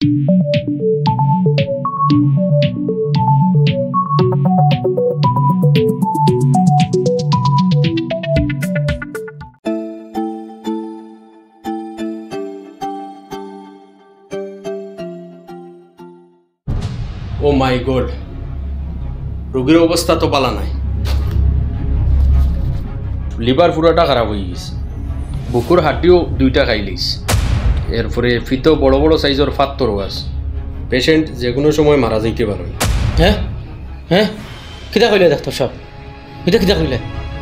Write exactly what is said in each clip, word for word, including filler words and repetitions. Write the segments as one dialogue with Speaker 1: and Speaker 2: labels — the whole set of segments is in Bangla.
Speaker 1: ও মাই গড, রোগীর অবস্থা তো পালা নাই। লিভার পুরোটা খারাপ হয়ে গেছে, বুকুর হাড্ডিও দুইটা খাইলিস, এরপরে ফিতো বড় বড় সাইজের ফাত্তরও আছে। পেশেন্ট যে কোনো সময় মারা যাইতে পারে।
Speaker 2: হ্যাঁ হ্যাঁ কিতা কইলে ডাক্তার সাহেব? এটা কিতা কইলে?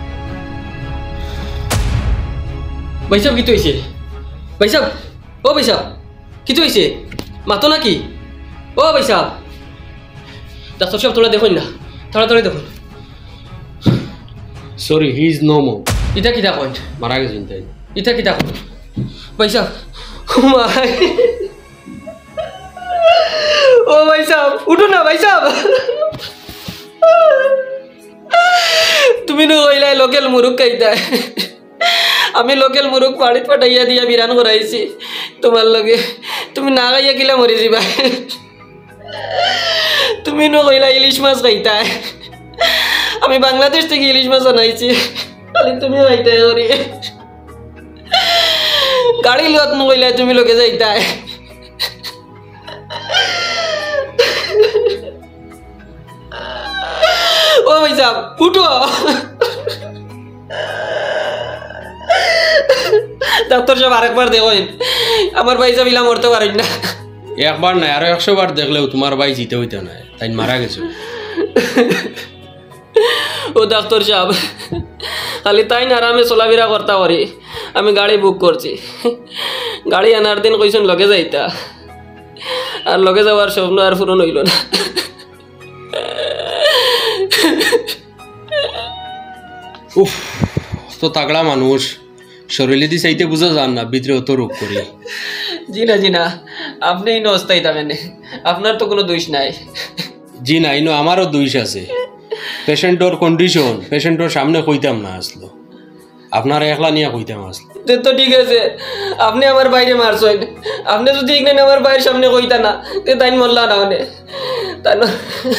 Speaker 2: ভাই সাহেব কি হয়েছে? ভাই সাহেব, ও ভাই সাহেব কি হয়েছে? মাতো নাকি? ও ভাই সাহেব, ডাক্তার সাহেব তোরা দেখুন না, তাড়াতাড়ি দেখুন।
Speaker 1: Sorry, he is no more.
Speaker 2: এটা কিতা পয়েন্ট?
Speaker 1: মারা গেছেন তাই?
Speaker 2: এটা কিতা কইন? ভাই সাহেব, ও মাই, ও ভাই সাহেব উঠো না ভাই সাহেব। তুমি নো কইলাই লোকাল মুরুখ খাইতাই, আমি লোকাল মুরুখ বাড়িত পাঠাইয়া দিয়া বিরান করাইছি তোমার লগে, তুমি না খাইয়া কিলা মরি যাবা। তুমি নো কইলা ইলিশ মাছ খাইতাই, আমি বাংলাদেশ থেকে ইলিশ মাছ আনাইছি, খালি তুমি খাইতাই করি। গাড়ি লোক নো কইলা তুমি লোকে যাইতাই। ও ভাই সাহেব উঠো। ডাক্তার সাহেব আরেকবার দেখেন, আমার ভাই সাহেব ইলা মরতে পারেন না।
Speaker 1: একবার নাই, আরো একশো বার দেখলেও তোমার ভাই জিতে হইতে নাই, তাই মারা গেছে।
Speaker 2: ও ডাক্তার সাহেব, খালি তাই না আরামে চলাফেরা করতে পারি, আমি গাড়ি বুক করছি। গাড়ি আনার দিন কইছেন লগে যাইতা, আর লগে যাওয়ার স্বপ্ন আর পূরণ হইল না।
Speaker 1: উফ, তো তাগড়া মানুষ, শরীরে দি চাইতে বুঝা যান না, ভিতরে অত রোগ করি।
Speaker 2: জি না জি না, আপনি ইনো অস্থায়ী থাকেন, আপনার তো কোনো দোষ নাই।
Speaker 1: জি না, ইনো আমারও দোষ আছে। পেশেন্টর কন্ডিশন পেশেন্টর সামনে কইতাম না আসলো, আপনার একলা নিয়ে কইতাম আসলো।
Speaker 2: তো ঠিক আছে, আপনি আমার বাইরে মারছেন, আপনি যদি এখানে আমার বাইরের সামনে কইতা না তে তাই মরলা না মানে তাই না,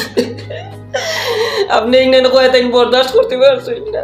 Speaker 2: আপনি এখানে কয়ে তাই বরদাস্ত করতে পারছেন না।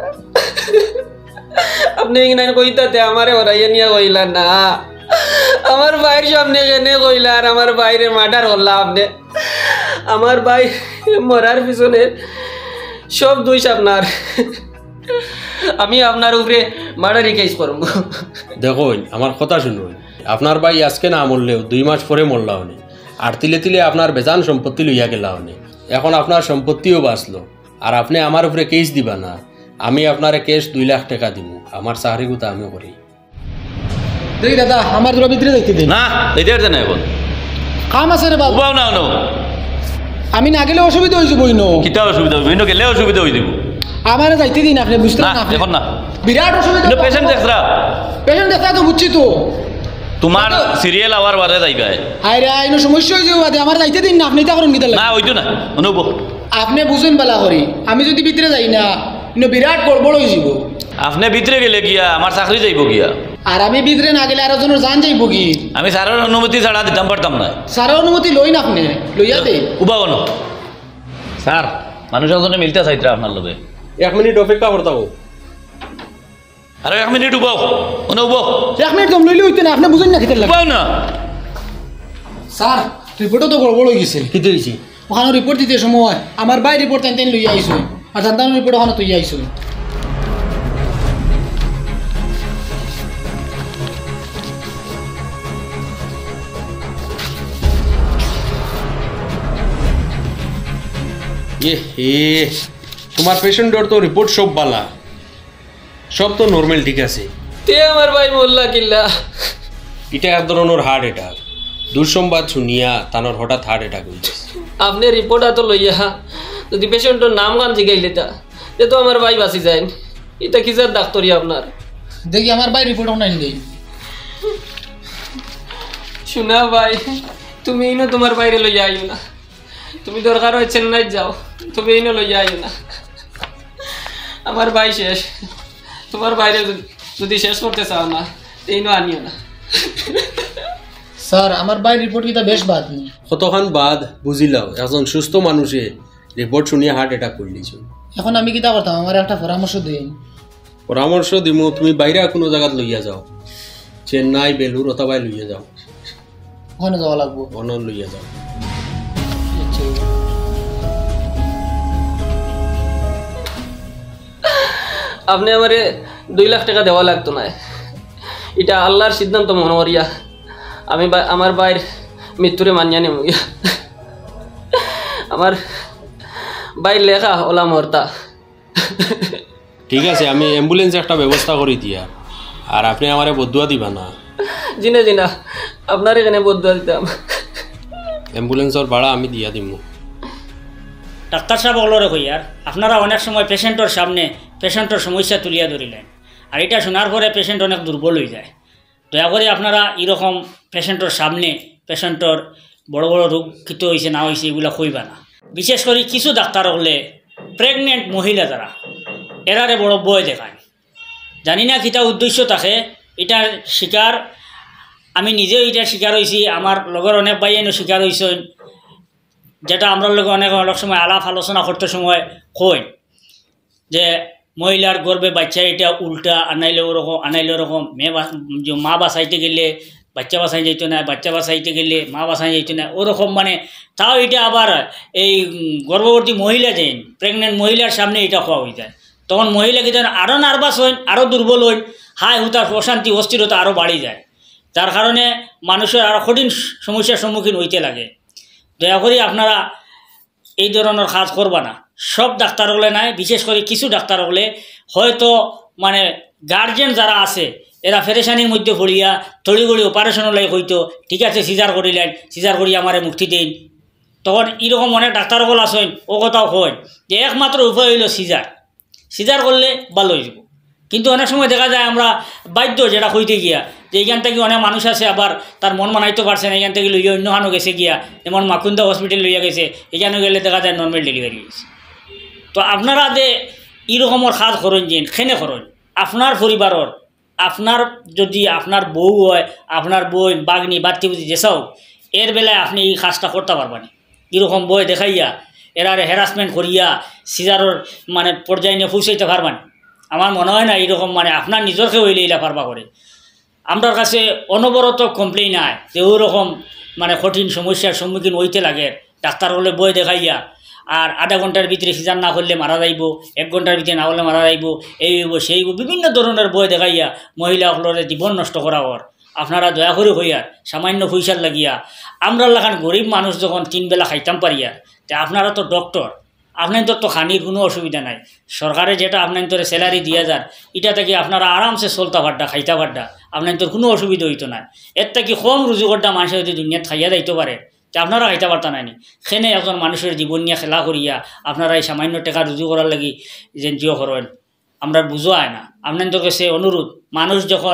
Speaker 2: আপনি এখানে কইতাতে আমারে ওরাইয়া নিয়ে কইলা না, আমার বাইরের সামনে এখানে কইলা আর আমার বাইরে মার্ডার করলা আপনি। আমার ভাই মরার পিছনে সব দোষ আপনার, আমি আপনার উপরে মার্ডারি কেস করব।
Speaker 1: দেখুন আমার কথা শুনুন, আপনার ভাই আজকে না মরলেও দুই মাস পরে মরলা হনি, আর তিলে তিলে আপনার বেজান সম্পত্তি লইয়া গেলা হনি। এখন আপনার সম্পত্তিও বাঁচলো, আর আপনি আমার উপরে কেস দিবা না, আমি আপনার কেস দুই লাখ টাকা দিব, আমার চাকরি কথা আমিও করি।
Speaker 3: দেই দাদা, আমার তোরা ভিতরে দেখতে দিন
Speaker 4: না, দিতে পারতে না, এখন
Speaker 3: কাম আছে রে বাবু।
Speaker 4: উপাও না, না
Speaker 3: আমি না গেলে অসুবিধা হয়ে যাবো। ইনো
Speaker 4: কিতা অসুবিধা হবে? ইনো গেলে অসুবিধা হয়ে যাব।
Speaker 3: আমার যাইতে দিন, আপনি বুঝতে
Speaker 4: না
Speaker 3: না,
Speaker 4: এখন না,
Speaker 3: বিরাট অসুবিধা।
Speaker 4: পেশেন্ট দেখরা,
Speaker 3: পেশেন্ট দেখা তো বুঝছি তো,
Speaker 4: তোমার সিরিয়াল আবার বারে যাইবা।
Speaker 3: হাই রে ইনো সমস্যা হয়ে যাবে, আমার যাইতে দিন না, আপনি তা করেন কিতা
Speaker 4: না হইতো না, অনুব
Speaker 3: আপনি বুঝেন বেলা করি, আমি যদি ভিতরে যাই না ইনো বিরাট গড়বড় হয়ে যাব।
Speaker 4: আপনি ভিতরে গেলে গিয়া আমার চাকরি যাইব গিয়া,
Speaker 3: আর আমি ভিতরে না গেলে আরো জনের জান যাইব কি?
Speaker 4: আমি স্যারের অনুমতি ছাড়া দিতাম পারতাম না।
Speaker 3: স্যারের অনুমতি লই না, আপনি লইয়া দে।
Speaker 4: উপাও না স্যার, মানুষ একজনে মিলতে চাইতে আপনার লগে।
Speaker 1: এক মিনিট অপেক্ষা করতে হবে।
Speaker 4: আরে এক মিনিট উপাও, অনু উপাও,
Speaker 3: এক মিনিট দম লইলে হইতে না, আপনি বুঝেন না খেতে লাগে।
Speaker 4: উপাও না
Speaker 3: স্যার, রিপোর্টও তো গড়বড় হয়ে গেছে।
Speaker 1: কি দিয়েছি
Speaker 3: ওখানে রিপোর্ট দিতে সময় আমার ভাই রিপোর্ট টাইন টাইন লইয়া আইসো, আর জানতাম রিপোর্ট ওখানে তুই আইসো।
Speaker 1: এ হে, তোমার পেশেন্টর তো রিপোর্ট সব বালা, সব তো নর্মাল ঠিক আছে।
Speaker 2: তে আমার ভাই মোল্লা কিল্লা,
Speaker 1: এটা এক ধরনের হার্ট অ্যাটাক। দুঃসংবাদ শুনিয়া তানোর হঠাৎ হার্ট অ্যাটাক হয়েছে।
Speaker 2: আপনি রিপোর্ট আতো লইয়া যদি পেশেন্টর নাম গান জিগাইলে তা এ তো আমার ভাই বাঁচি যায়। এটা কি যার ডাক্তারি আপনার?
Speaker 3: দেখি আমার ভাই রিপোর্ট অনলাইন দেই।
Speaker 2: শোনা ভাই, তুমি ইনো তোমার বাইরে লইয়া আইও না, তুমি দরকার হয় চেন্নাই যাও, তুমি ইনো লইয়া আইও না। আমার ভাই শেষ, তোমার বাইরে যদি শেষ করতে চাও না ইনো আনিও না।
Speaker 3: স্যার আমার ভাই রিপোর্ট কিটা বেশ বাদ নি
Speaker 1: কতখান বাদ বুঝিলাও একজন সুস্থ মানুষে রিপোর্ট শুনিয়ে হার্ট অ্যাটাক করলিছ
Speaker 3: এখন আমি কিটা করতাম আমার একটা পরামর্শ দিন
Speaker 1: পরামর্শ দিমু তুমি বাইরে কোনো জায়গাত লইয়া যাও চেন্নাই বেলুর অথবা লইয়া যাও
Speaker 3: ওখানে যাওয়া লাগবো
Speaker 1: অন লইয়া যাও
Speaker 2: আপনি আমারে দুই লাখ টাকা দেওয়া লাগতো না, এটা আল্লাহর সিদ্ধান্ত মনে করিয়া আমি আমার বাইর মৃত্যুরে মানিয়া নেব। আমার বাইর লেখা ওলা মরতা।
Speaker 1: ঠিক আছে, আমি অ্যাম্বুলেন্স একটা ব্যবস্থা করে দিয়া, আর আপনি আমারে বদুয়া দিবা না।
Speaker 2: জিনা জিনা আপনার এখানে বদুয়া দিতাম।
Speaker 1: অ্যাম্বুলেন্সের ভাড়া আমি দিয়া দিব।
Speaker 5: ডাক্তার সাহেব অলরে কইয়ার আপনারা অনেক সময় পেশেন্টর সামনে পেশেন্টর সমস্যা তুলিয়া ধরিলেন, আর এটা শোনার পরে পেশেন্ট অনেক দুর্বল হয়ে যায়। দয়া করে আপনারা এরকম পেশেন্টর সামনে পেশেন্টর বড় বড় রোগ কীত হয়েছে না হয়েছে এগুলো কইবা না। বিশেষ করে কিছু ডাক্তার হলে প্রেগনেন্ট মহিলা যারা এরারে বড় বয় দেখায়, জানি না কিতা উদ্দেশ্য থাকে। এটার শিকার আমি নিজেও এটার শিকার হয়েছি, আমার লগের অনেক ভাই এনে শিকার হয়েছেন, যেটা আমরা লোক অনেক অনেক সময় আলাপ আলোচনা করতে সময় কই যে মহিলার গর্বে বাচ্চা এটা উল্টা আনাইলে ওরকম আনাইলে ওরকম মেয়ে মা বাসাইতে গেলে বাচ্চা বাসাই যাইতো না, বাচ্চা বাসাইতে গেলে মা বাসাই যাইতো না, ওরকম মানে তাও এটা আবার এই গর্ভবতী মহিলা যেন প্রেগনেন্ট মহিলার সামনে এটা খাওয়া হয়ে যায়। তখন মহিলা কি আরও নার্ভাস হইন, আরও দুর্বল হইন, হায় হুতার অশান্তি অস্থিরতা আরও বাড়ি যায়, যার কারণে মানুষের আরও কঠিন সমস্যার সম্মুখীন হইতে লাগে। দয়া করে আপনারা এই ধরনের কাজ করবা না। সব ডাক্তার হলে নাই, বিশেষ করে কিছু ডাক্তার হলে হয়তো মানে গার্জেন যারা আছে এরা ফেরেশানির মধ্যে পড়িয়া তড়িগড়ি অপারেশন হলে হইতো ঠিক আছে সিজার করিলেন, সিজার করি আমারে মুক্তি দিন। তখন এরকম অনেক ডাক্তারগুলো আসেন, ও কথাও হয় যে একমাত্র উপায় হইল সিজার, সিজার করলে ভালো হয়ে যাব। কিন্তু অনেক সময় দেখা যায় আমরা বাধ্য যেটা হইতে গিয়া যে এইখান থেকে অনেক মানুষ আছে আবার তার মন মানাইতে পারছে না, এখান থেকে লইয়া অন্যখানো গেছে গিয়া, যেমন মাকুন্দা হসপিটাল লইয়া গেছে, এখানে গেলে দেখা যায় নর্মাল ডেলিভারি হয়েছে। তো আপনারা যে এরকমের কাজ করেন যেন খেনে করেন আপনার পরিবারের, আপনার যদি আপনার বউ হয়, আপনার বোন বাগনি বাত্তি বুঝি যেসাও এর বেলায় আপনি এই কাজটা করতে পারবেন। এরকম বই দেখাইয়া এরার হ্যারাসমেন্ট করিয়া সিজারের মানে পর্যায়ে নিয়ে পৌঁছাইতে পারবেন। আমার মনে হয় না এইরকম মানে আপনার নিজরকে হইলে এলা পারবা করে। আমার কাছে অনবরত কমপ্লেইন আয় যে ওইরকম মানে কঠিন সমস্যার সম্মুখীন হইতে লাগে। ডাক্তার হলে বই দেখাইয়া আর আধা ঘন্টার ভিতরে সিজার না করলে মারা যাইব, এক ঘন্টার ভিতরে না হলে মারা যাইব, এই হইব সেই হইব, বিভিন্ন ধরনের বই দেখাইয়া মহিলাগুলোরে জীবন নষ্ট করা হওয়ার। আপনারা দয়া করে হইয়ার সামান্য পয়সার লাগিয়া আমরা লাগান গরিব মানুষ যখন তিন বেলা খাইতাম পারিয়া, তা আপনারা তো ডক্টর, আপনাদের তো খানির কোনো অসুবিধা নাই। সরকারে যেটা আপনাদের স্যালারি দিয়া যান এটা থেকে আপনারা আরামসে চলতা পাড্ডা খাইতা পাড্ডা, আপনাদের কোনো অসুবিধা হইতো না। এর থেকে কম রুজুগরটা মানুষের যদি দুনিয়াত খাইয়া যাইতে পারে তা আপনারা খাইতে পারতা নাইনি। সেনে একজন মানুষের জীবন নিয়ে খেলা করিয়া আপনারা এই সামান্য টাকা রুজু করার লাগি যে জিও করেন আমরা বুঝো হয় না। আপনাদের কাছে অনুরোধ, মানুষ যখন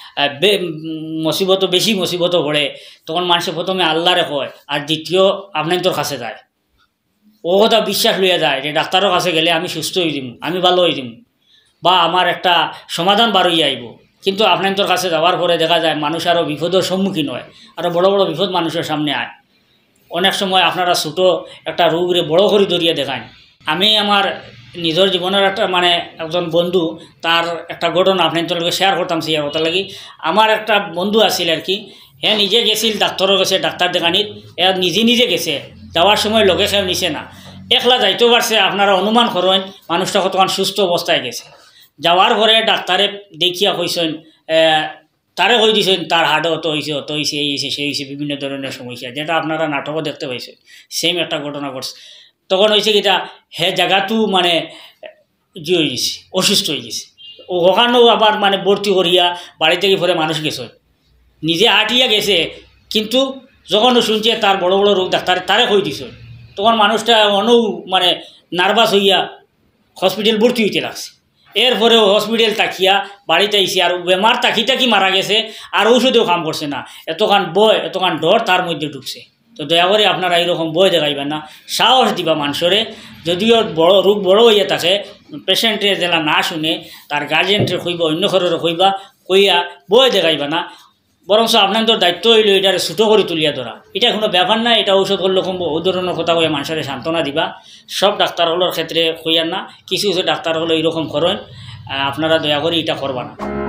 Speaker 5: মুসিবত বেশি মুসিবত পড়ে তখন মানুষে প্রথমে আল্লাহরে কয় আর দ্বিতীয় আপনাদের কাছে যায়, ও কথা বিশ্বাস লইয়া যায় যে ডাক্তারের কাছে গেলে আমি সুস্থ হয়ে দিব, আমি ভালো হয়ে দিব, বা আমার একটা সমাধান বার হইয়া আইব। কিন্তু আপনাদের কাছে যাওয়ার পরে দেখা যায় মানুষ আরও বিপদের সম্মুখীন হয়, আরও বড় বড় বিপদ মানুষের সামনে আয়। অনেক সময় আপনারা ছোটো একটা রোগরে বড় করে ধরিয়া দেখান। আমি আমার নিজের জীবনের একটা মানে একজন বন্ধু তার একটা ঘটনা আপনাদের লগে শেয়ার করতাম। শেয়ার করতে লাগি আমার একটা বন্ধু আছিল আর কি, হে নিজে গেছিল ডাক্তারের কাছে, ডাক্তার দেখানিত এ নিজে নিজে গেছে, যাওয়ার সময় লগে খেয়ে নিছে না, একলা যাইতেও পারছে। আপনারা অনুমান করেন মানুষটা কতক্ষণ সুস্থ অবস্থায় গেছে। যাওয়ার পরে ডাক্তারে দেখিয়া কইছেন, তারে কই দিয়েছেন তার হার্টে অত হয়েছে অত হয়েছে এই হয়েছে সেই হয়েছে বিভিন্ন ধরনের সমস্যা, যেটা আপনারা নাটকও দেখতে পাইছেন। সেম একটা ঘটনা ঘটছে। তখন হয়েছে কিটা হে জায়গাটো মানে জি হয়ে গেছে, অসুস্থ হয়ে গেছে। ওখানেও আবার মানে ভর্তি করিয়া বাড়ি থেকে পরে মানুষ গেছে, নিজে হাঁটিয়া গেছে, কিন্তু যখন শুনছে তার বড় বড় রোগ ডাক্তার তারে কই দিছে, তখন মানুষটা অনৌ মানে নার্ভাস হইয়া হসপিটাল ভর্তি হইতে লাগছে। এরপরেও হসপিটাল তাকিয়া বাড়িতে আইসি আর বেমার তাকি তাকি মারা গেছে, আর ঔষধেও কাম করছে না। এতখান বয় এতখান ডর তার মধ্যে ঢুকছে। তো দয়া করে আপনারা এইরকম বই দেখাইবেন না, সাহস দিবা মানুষরে। যদিও বড় রোগ বড় হইয়া থাকে, পেশেন্টে যেটা না শুনে তার গার্জেনরে কইবা, অন্য ঘরের কইবা, কইয়া বই দেখাইবা না। বরঞ্চ আপনাদের দায়িত্ব হইল এটারে ছোটো করে তুলিয়া ধরা। এটা কোনো ব্যাপার না, এটা ঔষধ করলে কম ও ধরনের কথা কয়ে মানুষের সান্ত্বনা দিবা। সব ডাক্তার হলোর ক্ষেত্রে কইয়ার না, কিছু কিছু ডাক্তার হলো এইরকম করেন, আপনারা দয়া করে এটা করবা না।